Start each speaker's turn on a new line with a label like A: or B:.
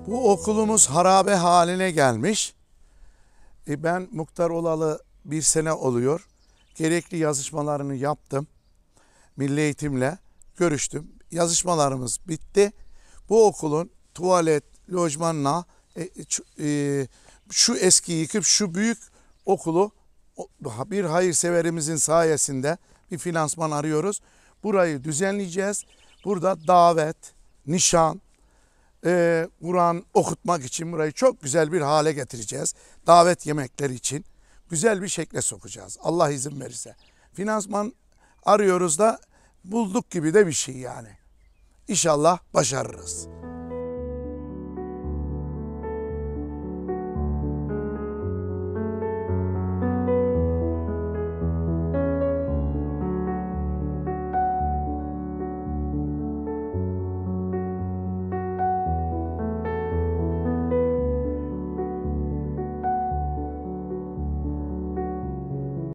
A: Bu okulumuz harabe haline gelmiş. Ben muhtar olalı bir sene oluyor. Gerekli yazışmalarını yaptım. Milli Eğitim'le görüştüm. Yazışmalarımız bitti. Bu okulun tuvalet, lojmanla şu eskiyi yıkıp şu büyük okulu bir hayırseverimizin sayesinde bir finansman arıyoruz. Burayı düzenleyeceğiz. Burada davet, nişan, Kur'an okutmak için burayı çok güzel bir hale getireceğiz. Davet yemekleri için güzel bir şekle sokacağız. Allah izin verirse. Finansman arıyoruz da bulduk gibi de bir şey yani. İnşallah başarırız.